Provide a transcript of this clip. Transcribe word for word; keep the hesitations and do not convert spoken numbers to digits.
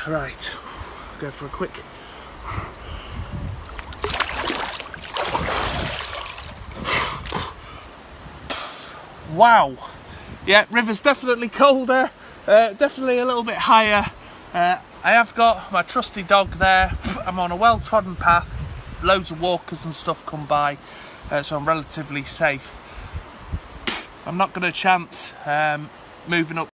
Right, go for a quick. Wow, yeah, river's definitely colder, uh, definitely a little bit higher. Uh, I have got my trusty dog there. I'm on a well-trodden path, loads of walkers and stuff come by, uh, so I'm relatively safe. I'm not going to chance um, moving up